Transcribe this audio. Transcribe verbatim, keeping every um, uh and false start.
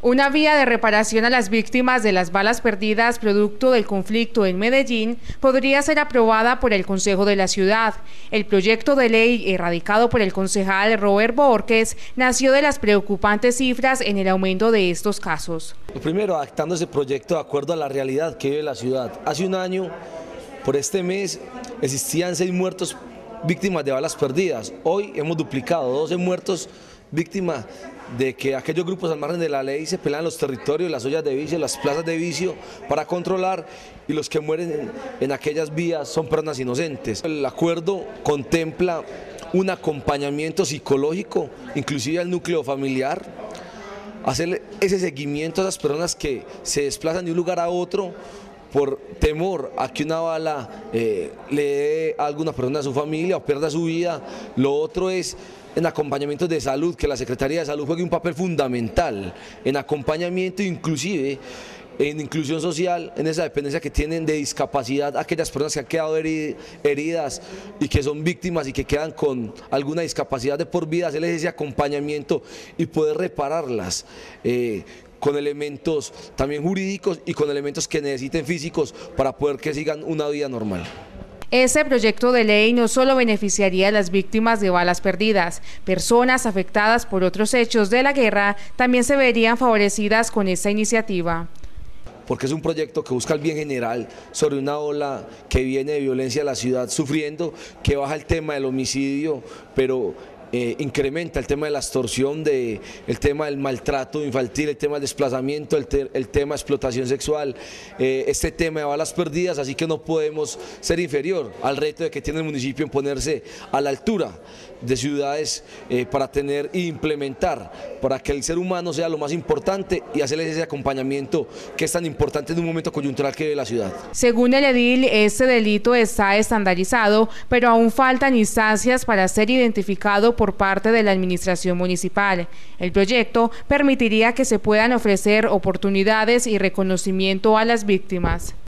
Una vía de reparación a las víctimas de las balas perdidas producto del conflicto en Medellín podría ser aprobada por el Consejo de la Ciudad. El proyecto de ley erradicado por el concejal Robert Borges nació de las preocupantes cifras en el aumento de estos casos. Lo primero, adaptando ese proyecto de acuerdo a la realidad que vive la ciudad. Hace un año, por este mes, existían seis muertos víctimas de balas perdidas. Hoy hemos duplicado, doce muertos víctimas de que aquellos grupos al margen de la ley se pelean los territorios, las ollas de vicio, las plazas de vicio para controlar, y los que mueren en, en aquellas vías son personas inocentes. El acuerdo contempla un acompañamiento psicológico, inclusive al núcleo familiar, hacer ese seguimiento a esas personas que se desplazan de un lugar a otro por temor a que una bala eh, le dé a alguna persona a su familia o pierda su vida. Lo otro es en acompañamientos de salud, que la Secretaría de Salud juegue un papel fundamental en acompañamiento, inclusive en inclusión social, en esa dependencia que tienen de discapacidad, aquellas personas que han quedado heridas y que son víctimas y que quedan con alguna discapacidad de por vida, hacerles ese acompañamiento y poder repararlas eh, con elementos también jurídicos y con elementos que necesiten físicos para poder que sigan una vida normal. Ese proyecto de ley no solo beneficiaría a las víctimas de balas perdidas, personas afectadas por otros hechos de la guerra también se verían favorecidas con esta iniciativa. Porque es un proyecto que busca el bien general sobre una ola que viene de violencia a la ciudad sufriendo, que baja el tema del homicidio, pero Eh, incrementa el tema de la extorsión, de, el tema del maltrato infantil, el tema del desplazamiento, el, te, el tema de explotación sexual, eh, este tema de balas perdidas, así que no podemos ser inferior al reto de que tiene el municipio en ponerse a la altura de ciudades eh, para tener e implementar, para que el ser humano sea lo más importante y hacerles ese acompañamiento que es tan importante en un momento coyuntural que vive la ciudad. Según el edil, este delito está estandarizado, pero aún faltan instancias para ser identificado por parte de la administración municipal. El proyecto permitiría que se puedan ofrecer oportunidades y reconocimiento a las víctimas.